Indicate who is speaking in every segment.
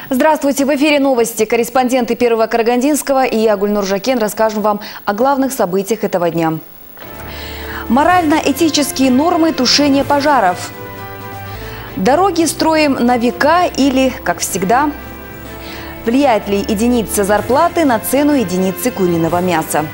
Speaker 1: Здравствуйте! В эфире новости. Корреспонденты Первого Карагандинского и я, Гульнур Жакен, расскажем вам о главных событиях этого дня. Морально-этические нормы тушения пожаров. Дороги строим на века или, как всегда, влияет ли единица зарплаты на цену единицы куриного мяса?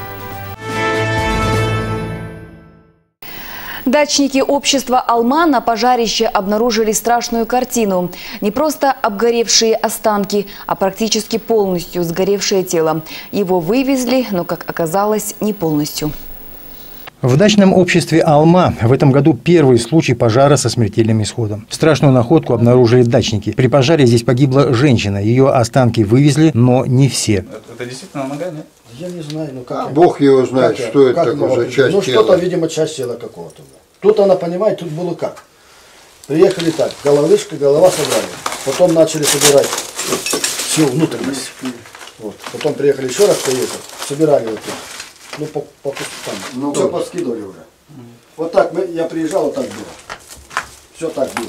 Speaker 1: Дачники общества «Алма» на пожарище обнаружили страшную картину. Не просто обгоревшие останки, а практически полностью сгоревшее тело. Его вывезли, но, как оказалось, не полностью.
Speaker 2: В дачном обществе «Алма» в этом году первый случай пожара со смертельным исходом. Страшную находку обнаружили дачники. При пожаре здесь погибла женщина. Ее останки вывезли, но не все.
Speaker 3: Это действительно нога, нет?
Speaker 4: Я не знаю, ну как.
Speaker 5: Бог его знает, как, что это такое за часть тела.
Speaker 4: Ну что-то, видимо, часть тела какого-то. Тут она понимает, тут было как. Приехали так, голова собрали. Потом начали собирать всю внутренность. Вот. Потом приехали еще раз, собирали вот тут. Ну, по кустам. Ну, все поскидывали уже. Вот так, я приезжал, вот так было. Все так было.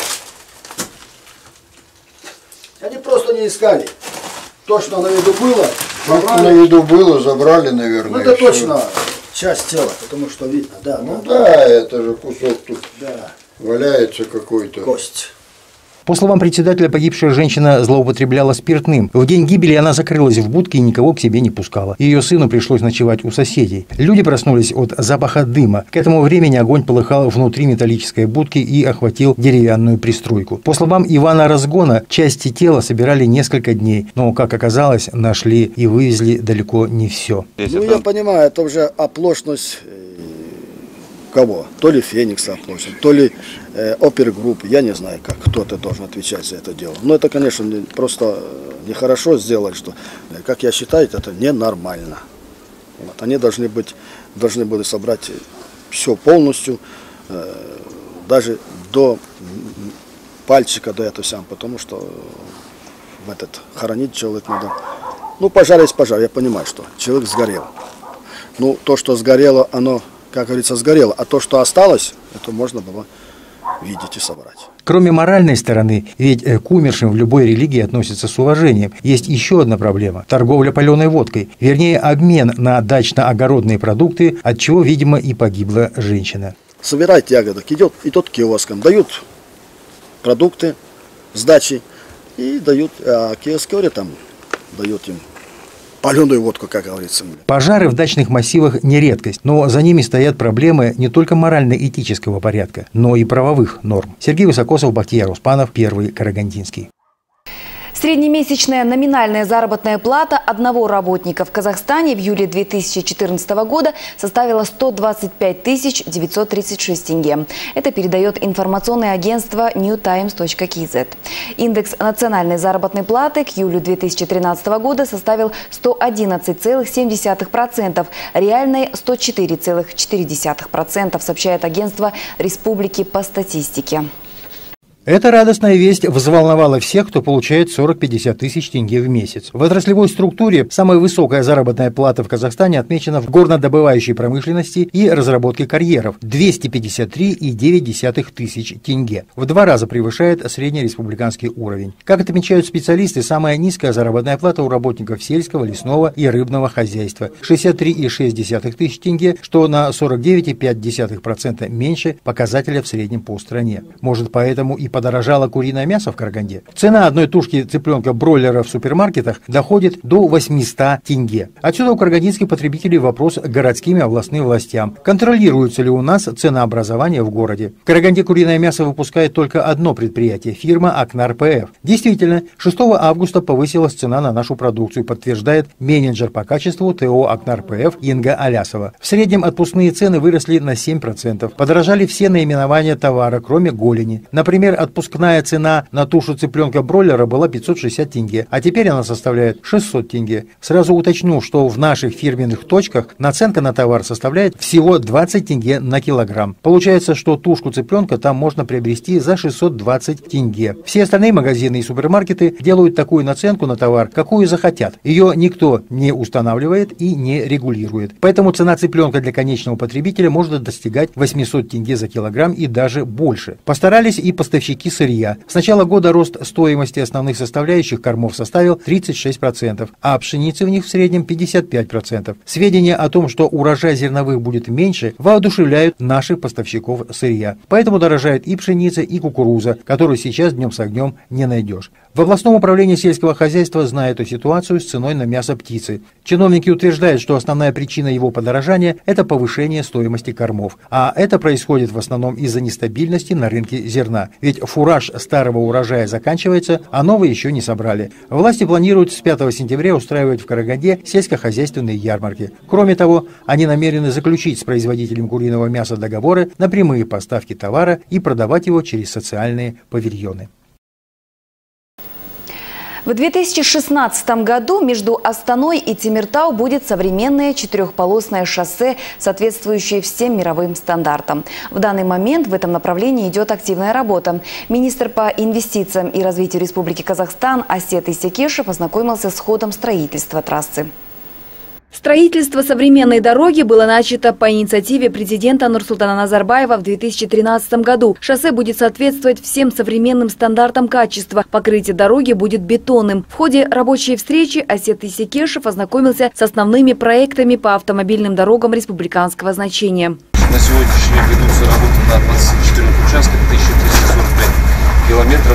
Speaker 4: Они просто не искали. То, что на виду было,
Speaker 5: забрали. На виду было, забрали, наверное.
Speaker 4: Ну, это точно часть тела, потому что видно, да.
Speaker 5: Ну да, это же кусок тут валяется какой-то.
Speaker 4: Кость.
Speaker 2: По словам председателя, погибшая женщина злоупотребляла спиртным. В день гибели она закрылась в будке и никого к себе не пускала. Ее сыну пришлось ночевать у соседей. Люди проснулись от запаха дыма. К этому времени огонь полыхал внутри металлической будки и охватил деревянную пристройку. По словам Ивана Разгона, части тела собирали несколько дней, но, как оказалось, нашли и вывезли далеко не все.
Speaker 4: Ну, я понимаю, это уже оплошность кого? То ли Феникса оплошность, то ли опергруппы, я не знаю, как кто-то должен отвечать за это дело. Но это, конечно, просто нехорошо сделать, что, как я считаю, это ненормально. Вот. Они должны были собрать все полностью, даже до пальчика, до этого сам, потому что хоронить человека надо. Ну, пожар есть пожар, я понимаю, что человек сгорел. Ну, то, что сгорело, оно, как говорится, сгорело, а то, что осталось, это можно было видеть и собрать.
Speaker 2: Кроме моральной стороны, ведь к умершим в любой религии относятся с уважением, есть еще одна проблема – торговля паленой водкой, вернее, обмен на дачно-огородные продукты, от чего, видимо, и погибла женщина.
Speaker 4: Собирает ягодок, идет к киоскам, дают продукты с дачи и дают, а киоскеры там дают им паленую водку, как говорится.
Speaker 2: Пожары в дачных массивах не редкость, но за ними стоят проблемы не только морально-этического порядка, но и правовых норм. Сергей Высокосов, Бахтияр Успанов, Первый Карагандинский.
Speaker 1: Среднемесячная номинальная заработная плата одного работника в Казахстане в июле 2014 года составила 125 936 тенге. Это передает информационное агентство newtimes.kz. Индекс национальной заработной платы к июлю 2013 года составил 111,7%, реальной 104,4%, сообщает агентство Республики по статистике.
Speaker 2: Эта радостная весть взволновала всех, кто получает 40-50 тысяч тенге в месяц. В отраслевой структуре самая высокая заработная плата в Казахстане отмечена в горнодобывающей промышленности и разработке карьеров – 253,9 тысяч тенге. В 2 раза превышает среднереспубликанский уровень. Как отмечают специалисты, самая низкая заработная плата у работников сельского, лесного и рыбного хозяйства – 63,6 тысяч тенге, что на 49,5% меньше показателя в среднем по стране. Может, поэтому и подорожало куриное мясо в Караганде. Цена одной тушки цыпленка-бройлера в супермаркетах доходит до 800 тенге. Отсюда у карагандинских потребителей вопрос к городским и областным властям. Контролируется ли у нас ценообразование в городе? В Караганде куриное мясо выпускает только одно предприятие – фирма Акнар ПФ. Действительно, 6 августа повысилась цена на нашу продукцию, подтверждает менеджер по качеству ТО Акнар ПФ Инга Алясова. В среднем отпускные цены выросли на 7%. Подорожали все наименования товара, кроме голени. Например, отпускная цена на тушу цыпленка-бройлера была 560 тенге, а теперь она составляет 600 тенге. Сразу уточню, что в наших фирменных точках наценка на товар составляет всего 20 тенге на килограмм. Получается, что тушку цыпленка там можно приобрести за 620 тенге. Все остальные магазины и супермаркеты делают такую наценку на товар, какую захотят. Ее никто не устанавливает и не регулирует. Поэтому цена цыпленка для конечного потребителя может достигать 800 тенге за килограмм и даже больше. Постарались и поставщики поставщики сырья. С начала года рост стоимости основных составляющих кормов составил 36%, а пшеницы в них в среднем 55%. Сведения о том, что урожай зерновых будет меньше, воодушевляют наших поставщиков сырья. Поэтому дорожает и пшеница, и кукуруза, которую сейчас днем с огнем не найдешь. В областном управлении сельского хозяйства знают эту ситуацию с ценой на мясо птицы. Чиновники утверждают, что основная причина его подорожания – это повышение стоимости кормов. А это происходит в основном из-за нестабильности на рынке зерна. Ведь фураж старого урожая заканчивается, а новый еще не собрали. Власти планируют с 5 сентября устраивать в Караганде сельскохозяйственные ярмарки. Кроме того, они намерены заключить с производителем куриного мяса договоры на прямые поставки товара и продавать его через социальные павильоны.
Speaker 1: В 2016 году между Астаной и Темиртау будет современное четырехполосное шоссе, соответствующее всем мировым стандартам. В данный момент в этом направлении идет активная работа. Министр по инвестициям и развитию Республики Казахстан Асет Исекешев ознакомился с ходом строительства трассы. Строительство современной дороги было начато по инициативе президента Нурсултана Назарбаева в 2013 году. Шоссе будет соответствовать всем современным стандартам качества. Покрытие дороги будет бетонным. В ходе рабочей встречи Асет Исекешев ознакомился с основными проектами по автомобильным дорогам республиканского значения.
Speaker 3: На сегодняшний день ведутся работы на 24 участках, 1345 километров.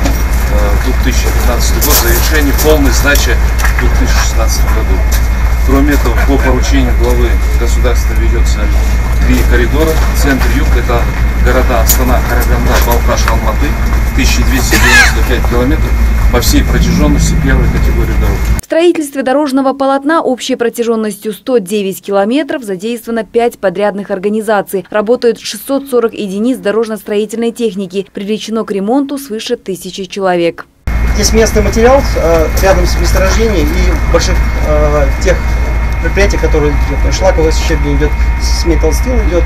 Speaker 3: 2015 год, завершение полной сдачи в 2016 году. Кроме этого, по поручению главы государства ведется 3 коридора. Центр-юг – это города Астана, Караганда, Балхаш, Алматы. 1295 километров по всей протяженности первой категории дорог.
Speaker 1: В строительстве дорожного полотна общей протяженностью 109 километров задействовано 5 подрядных организаций. Работают 640 единиц дорожно-строительной техники. Привлечено к ремонту свыше 1000 человек.
Speaker 6: Здесь местный материал рядом с месторождением и больших тех предприятий, которые идет. Шлаковая щебень идет, с металлстил идет,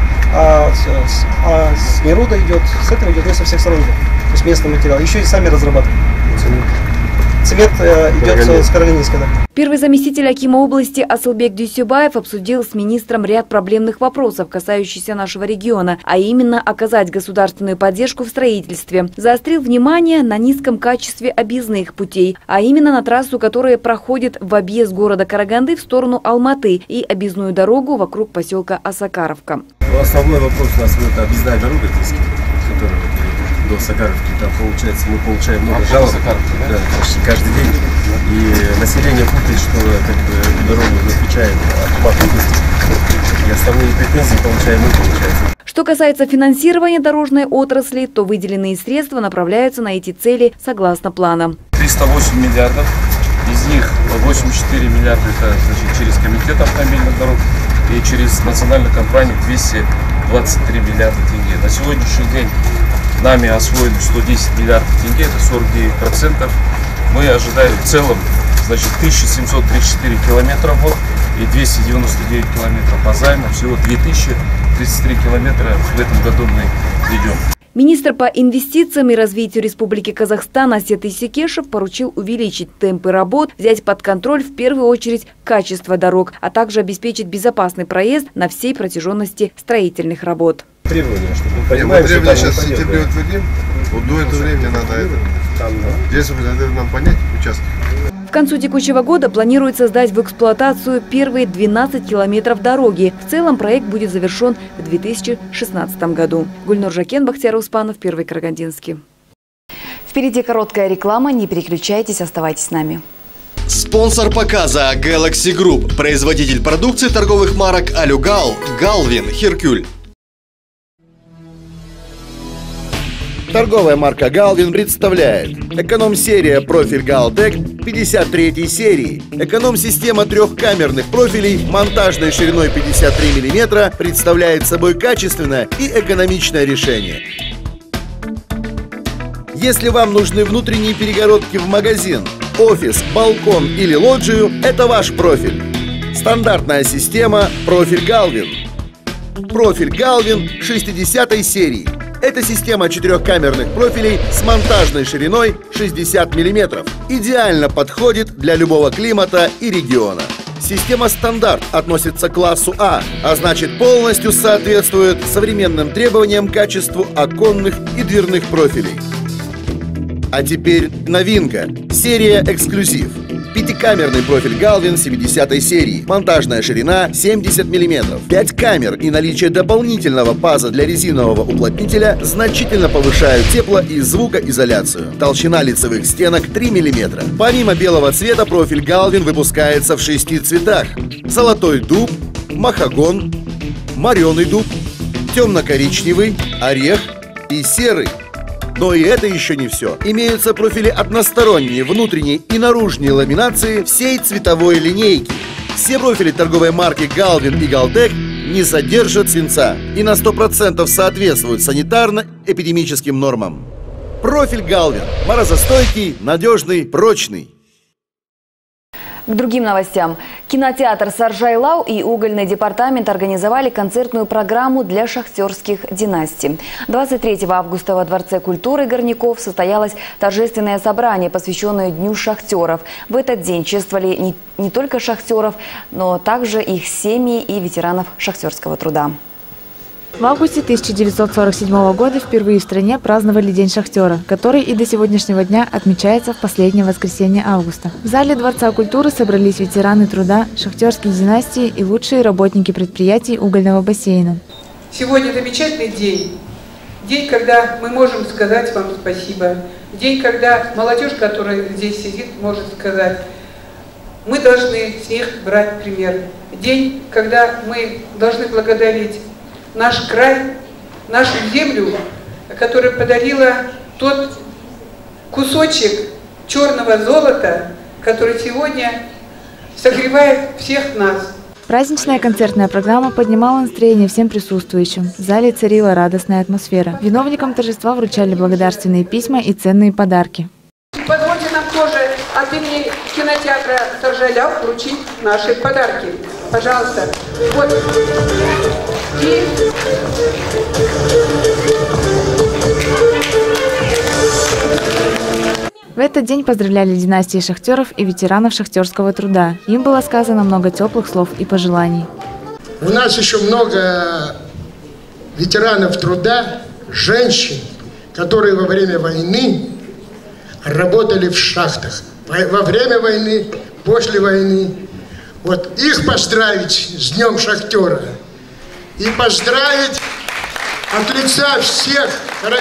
Speaker 6: с неруда идет, с этого идет, со всех сторон идет. То есть местный материал. Еще и сами разрабатывают. Цемент идет с Карагандинска. Да.
Speaker 1: Первый заместитель акима области Асылбек Дюсюбаев обсудил с министром ряд проблемных вопросов, касающихся нашего региона, а именно оказать государственную поддержку в строительстве. Заострил внимание на низком качестве объездных путей, а именно на трассу, которая проходит в объезд города Караганды в сторону Алматы и объездную дорогу вокруг поселка Осакаровка.
Speaker 7: Основной вопрос у нас это объездная дорога, которая до Сакаровки, там получается, мы получаем много жалоб, да, почти каждый день. И население путает, что эту дорогу отвечает Акимат области. И основные претензии получаем мы, получается.
Speaker 1: Что касается финансирования дорожной отрасли, то выделенные средства направляются на эти цели согласно плана.
Speaker 3: 308 миллиардов, из них 84 миллиарда это через комитет автомобильных дорог и через национальную компанию 223 миллиарда тенге. На сегодняшний день нами освоено 110 миллиардов тенге, это 49%. Мы ожидаем в целом 1734 километра в год и 299 километров по займу. Всего 2033 километра в этом году мы ведем.
Speaker 1: Министр по инвестициям и развитию Республики Казахстан Асет Исекешев поручил увеличить темпы работ, взять под контроль в первую очередь качество дорог, а также обеспечить безопасный проезд на всей протяженности строительных работ.
Speaker 7: Требования, чтобы мы
Speaker 5: понимаем, требования сейчас в сентябре утвердим, вот до этого времени надо это. Здесь нам понять участок.
Speaker 1: В концу текущего года планируется сдать в эксплуатацию первые 12 километров дороги. В целом проект будет завершен в 2016 году. Гульнур Жакен, Бахтияр Успанов, Первый Карагандинский. Впереди короткая реклама. Не переключайтесь, оставайтесь с нами.
Speaker 8: Спонсор показа Galaxy Group. Производитель продукции торговых марок Алюгал, Галвин, Херкюль.
Speaker 9: Торговая марка Галвин представляет эконом-серия профиль Галтек 53 серии. Эконом-система трехкамерных профилей монтажной шириной 53 мм представляет собой качественное и экономичное решение. Если вам нужны внутренние перегородки в магазин, офис, балкон или лоджию, это ваш профиль. Стандартная система профиль Галвин. Профиль Галвин 60 серии. Это система четырехкамерных профилей с монтажной шириной 60 мм. Идеально подходит для любого климата и региона. Система стандарт относится к классу А, а значит полностью соответствует современным требованиям к качеству оконных и дверных профилей. А теперь новинка. Серия «Эксклюзив». Пятикамерный профиль Galvin 70-й серии. Монтажная ширина 70 мм. 5 камер и наличие дополнительного паза для резинового уплотнителя значительно повышают тепло- и звукоизоляцию. Толщина лицевых стенок 3 мм. Помимо белого цвета, профиль Galvin выпускается в 6 цветах. Золотой дуб, махагон, мореный дуб, темно-коричневый, орех и серый. Но и это еще не все. Имеются профили односторонние, внутренней и наружной ламинации всей цветовой линейки. Все профили торговой марки Galvin и Galtech не содержат свинца и на 100% соответствуют санитарно-эпидемическим нормам. Профиль Galvin. Морозостойкий, надежный, прочный.
Speaker 1: К другим новостям. Кинотеатр Саржайлау и угольный департамент организовали концертную программу для шахтерских династий. 23 августа во Дворце культуры Горняков состоялось торжественное собрание, посвященное Дню шахтеров. В этот день чествовали не только шахтеров, но также их семьи и ветеранов шахтерского труда.
Speaker 10: В августе 1947 года впервые в стране праздновали День шахтера, который и до сегодняшнего дня отмечается в последнее воскресенье августа. В зале Дворца культуры собрались ветераны труда, шахтерские династии и лучшие работники предприятий угольного бассейна.
Speaker 11: Сегодня замечательный день. День, когда мы можем сказать вам спасибо. День, когда молодежь, которая здесь сидит, может сказать, мы должны с них брать пример. День, когда мы должны благодарить наш край, нашу землю, которая подарила тот кусочек черного золота, который сегодня согревает всех нас.
Speaker 10: Праздничная концертная программа поднимала настроение всем присутствующим. В зале царила радостная атмосфера. Виновникам торжества вручали благодарственные письма и ценные подарки.
Speaker 11: Позвольте нам тоже от имени кинотеатра Саржайлау вручить наши подарки. Пожалуйста. Вот.
Speaker 10: В этот день поздравляли династии шахтеров и ветеранов шахтерского труда. Им было сказано много теплых слов и пожеланий.
Speaker 12: У нас еще много ветеранов труда, женщин, которые во время войны работали в шахтах. Во время войны, после войны. Вот их поздравить с Днем шахтера. И поздравить от лица всех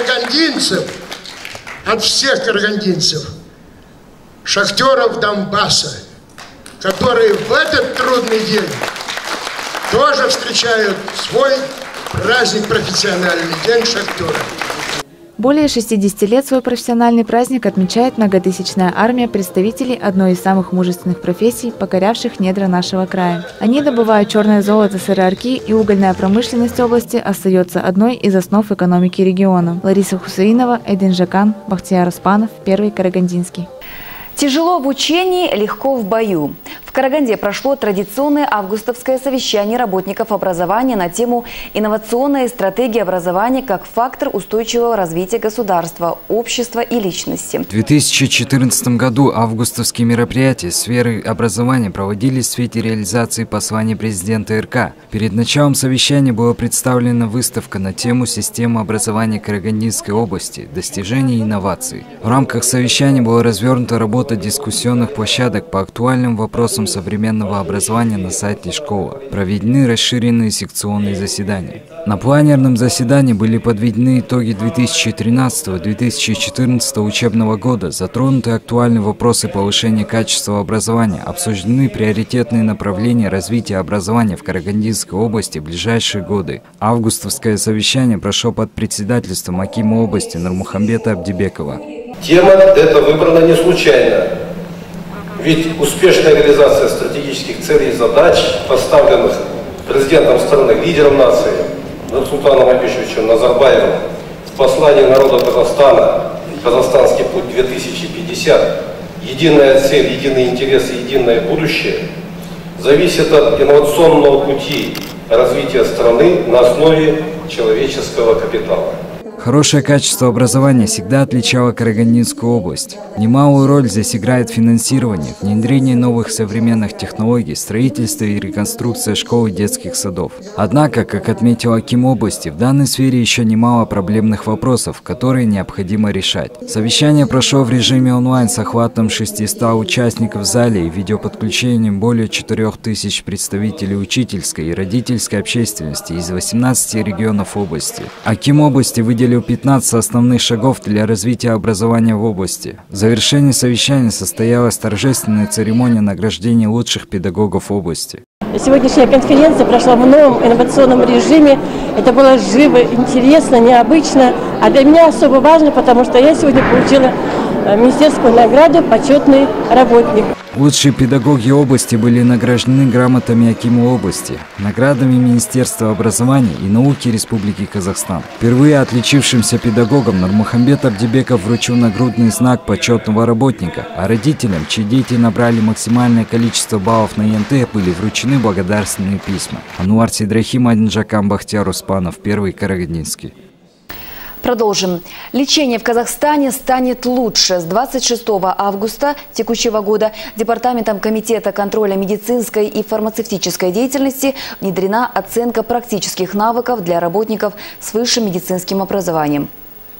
Speaker 12: карагандинцев, шахтеров Донбасса, которые в этот трудный день тоже встречают свой праздник профессиональный, День шахтера.
Speaker 10: Более 60 лет свой профессиональный праздник отмечает многотысячная армия представителей одной из самых мужественных профессий, покорявших недра нашего края. Они добывают черное золото сыроарки, и угольная промышленность области остается одной из основ экономики региона. Лариса Хусаинова, Эдин Жакан, Бахтияр Успанов, Первый Карагандинский.
Speaker 1: Тяжело в учении, легко в бою. В Караганде прошло традиционное августовское совещание работников образования на тему «Инновационная стратегия образования как фактор устойчивого развития государства, общества и личности».
Speaker 13: В 2014 году августовские мероприятия сферы образования проводились в свете реализации послания президента РК. Перед началом совещания была представлена выставка на тему «Система образования Карагандинской области. Достижения и инновации». В рамках совещания была развернута работа дискуссионных площадок по актуальным вопросам современного образования на сайте школы. Проведены расширенные секционные заседания. На планерном заседании были подведены итоги 2013-2014 учебного года, затронуты актуальные вопросы повышения качества образования, обсуждены приоритетные направления развития образования в Карагандинской области в ближайшие годы. Августовское совещание прошло под председательством акима области Нурмухамбета Абдибекова.
Speaker 14: Тема эта выбрана не случайно, ведь успешная реализация стратегических целей и задач, поставленных президентом страны, лидером нации Нурсултаном Абишевичем Назарбаевым в послании народа Казахстана «Казахстанский путь 2050. Единая цель, единые интересы, единое будущее» зависит от инновационного пути развития страны на основе человеческого капитала.
Speaker 13: Хорошее качество образования всегда отличало Карагандинскую область. Немалую роль здесь играет финансирование, внедрение новых современных технологий, строительство и реконструкция школ и детских садов. Однако, как отметил аким области, в данной сфере еще немало проблемных вопросов, которые необходимо решать. Совещание прошло в режиме онлайн с охватом 600 участников в зале и видеоподключением более 4000 представителей учительской и родительской общественности из 18 регионов области. Аким области выделил 15 основных шагов для развития образования в области. В завершении совещания состоялась торжественная церемония награждения лучших педагогов области.
Speaker 15: Сегодняшняя конференция прошла в новом инновационном режиме. Это было живо, интересно, необычно. А для меня особо важно, потому что я сегодня получила министерскую награду «Почетный работник».
Speaker 13: Лучшие педагоги области были награждены грамотами акима области, наградами Министерства образования и науки Республики Казахстан. Впервые отличившимся педагогам Нурмухамбет Абдибеков вручил нагрудный знак почетного работника, а родителям, чьи дети набрали максимальное количество баллов на ЕНТ, были вручены благодарственные письма. Ануар Сидрахим, Адинджакам, Бахтияр Успанов, Первый Карагандинский.
Speaker 1: Продолжим. Лечение в Казахстане станет лучше. С 26 августа текущего года Департаментом Комитета контроля медицинской и фармацевтической деятельности внедрена оценка практических навыков для работников с высшим медицинским образованием.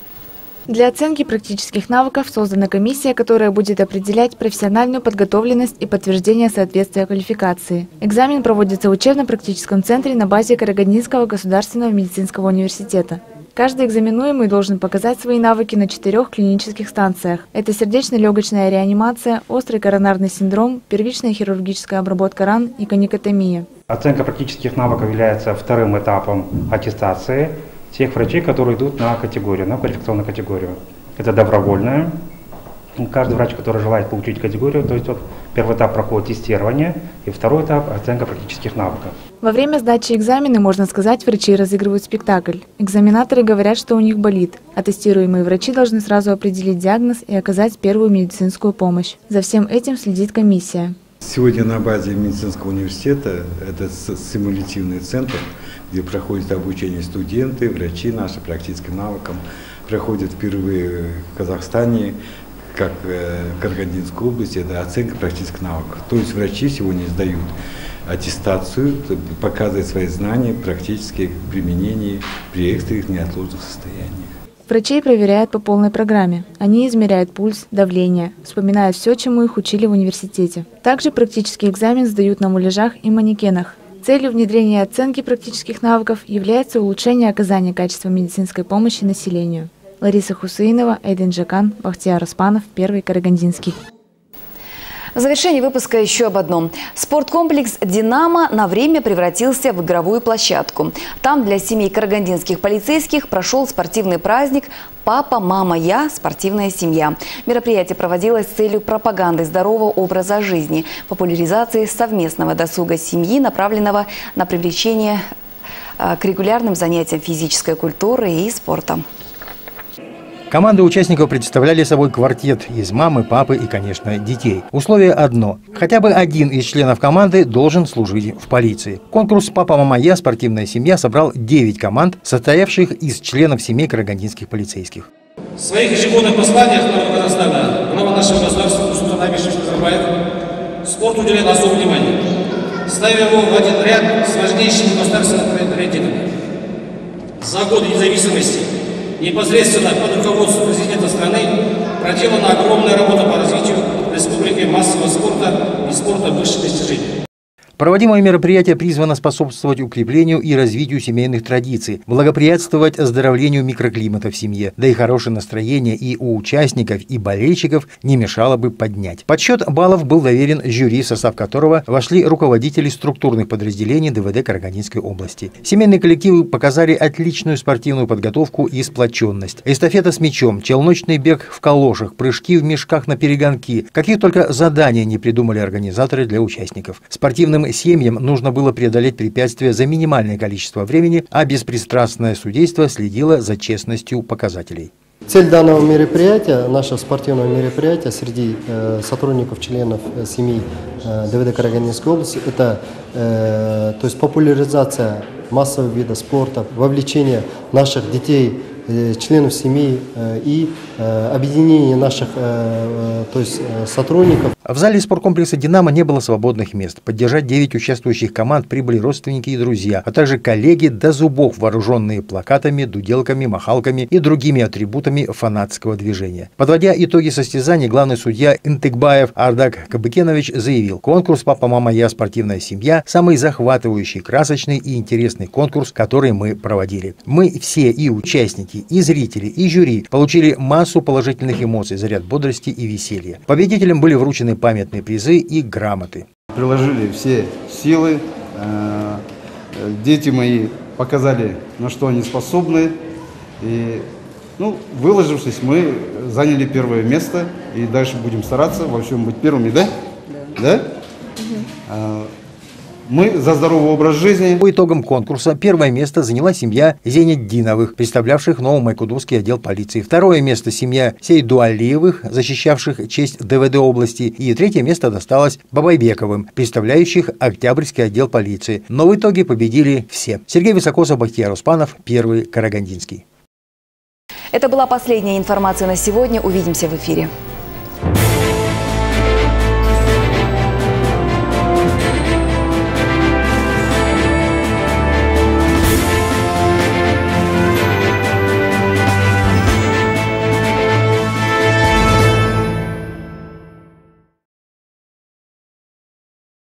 Speaker 10: Для оценки практических навыков создана комиссия, которая будет определять профессиональную подготовленность и подтверждение соответствия квалификации. Экзамен проводится в учебно-практическом центре на базе Карагандинского государственного медицинского университета. Каждый экзаменуемый должен показать свои навыки на 4 клинических станциях. Это сердечно-легочная реанимация, острый коронарный синдром, первичная хирургическая обработка ран и коникотомия.
Speaker 16: Оценка практических навыков является вторым этапом аттестации тех врачей, которые идут на категорию, на квалификационную категорию. Это добровольная. Каждый врач, который желает получить категорию, то есть первый этап проходит тестирование, и второй этап – оценка практических навыков.
Speaker 10: Во время сдачи экзамена, можно сказать, врачи разыгрывают спектакль. Экзаменаторы говорят, что у них болит, а тестируемые врачи должны сразу определить диагноз и оказать первую медицинскую помощь. За всем этим следит комиссия.
Speaker 17: Сегодня на базе медицинского университета это симулятивный центр, где проходит обучение студенты, врачи наши практическим навыкам, проходят впервые в Казахстане, как в Карагандинской области, это оценка практических навыков. То есть врачи сегодня сдают аттестацию, показывают свои знания, практические применения при экстренных неотложных состояниях.
Speaker 10: Врачей проверяют по полной программе. Они измеряют пульс, давление, вспоминают все, чему их учили в университете. Также практический экзамен сдают на муляжах и манекенах. Целью внедрения оценки практических навыков является улучшение оказания качества медицинской помощи населению. Лариса Хусейнова, Эйден Джакан, Бахтияр Успанов, Первый Карагандинский.
Speaker 1: В завершении выпуска еще об одном. Спорткомплекс «Динамо» на время превратился в игровую площадку. Там для семей карагандинских полицейских прошел спортивный праздник «Папа, мама, я. Спортивная семья». Мероприятие проводилось с целью пропаганды здорового образа жизни, популяризации совместного досуга семьи, направленного на привлечение к регулярным занятиям физической культуры и спортом.
Speaker 2: Команды участников представляли собой квартет из мамы, папы и, конечно, детей. Условие одно – хотя бы один из членов команды должен служить в полиции. Конкурс «Папа, мама, я. Спортивная семья» собрал 9 команд, состоявших из членов семей карагандинских полицейских.
Speaker 18: В своих ежегодных посланиях народу Казахстана глава нашего государства Нурсултан Абишевич Назарбаев спорту уделяет особое внимание, ставя его в один ряд с важнейшими государственными приоритетами. За годы независимости непосредственно под руководством президента страны проделана огромная работа по развитию республики массового спорта и спорта высших достижений.
Speaker 2: Проводимое мероприятие призвано способствовать укреплению и развитию семейных традиций, благоприятствовать оздоровлению микроклимата в семье, да и хорошее настроение и у участников, и болельщиков не мешало бы поднять. Подсчет баллов был доверен жюри, в состав которого вошли руководители структурных подразделений ДВД Карагандинской области. Семейные коллективы показали отличную спортивную подготовку и сплоченность. Эстафета с мячом, челночный бег в калошах, прыжки в мешках на перегонки. Какие только задания не придумали организаторы для участников. Спортивным семьям нужно было преодолеть препятствия за минимальное количество времени, а беспристрастное судейство следило за честностью показателей.
Speaker 6: Цель данного мероприятия, нашего спортивного мероприятия среди сотрудников, членов семей ДВД Карагандинской области, это то есть популяризация массового вида спорта, вовлечение наших детей членов семьи и объединение наших сотрудников.
Speaker 2: В зале спорткомплекса «Динамо» не было свободных мест. Поддержать 9 участвующих команд прибыли родственники и друзья, а также коллеги до зубов, вооруженные плакатами, дуделками, махалками и другими атрибутами фанатского движения. Подводя итоги состязаний, главный судья Интыкбаев Ардак Кабыкенович заявил: конкурс «Папа, мама, я. Спортивная семья» – самый захватывающий, красочный и интересный конкурс, который мы проводили. Мы все, и участники, и зрители, и жюри, получили массу положительных эмоций, заряд бодрости и веселья. Победителям были вручены памятные призы и грамоты.
Speaker 19: Приложили все силы, дети мои показали, на что они способны, и, выложившись, мы заняли первое место, и дальше будем стараться во всем быть первыми, да? Да? Мы за здоровый образ жизни.
Speaker 2: По итогам конкурса первое место заняла семья Зенетдиновых, представлявших Новомайкудовский отдел полиции. Второе место семья Сейдуалиевых, защищавших честь ДВД области. И третье место досталось Бабайбековым, представляющих Октябрьский отдел полиции. Но в итоге победили все. Сергей Высокосов, Бахтияр Успанов, Первый Карагандинский.
Speaker 1: Это была последняя информация на сегодня. Увидимся в эфире.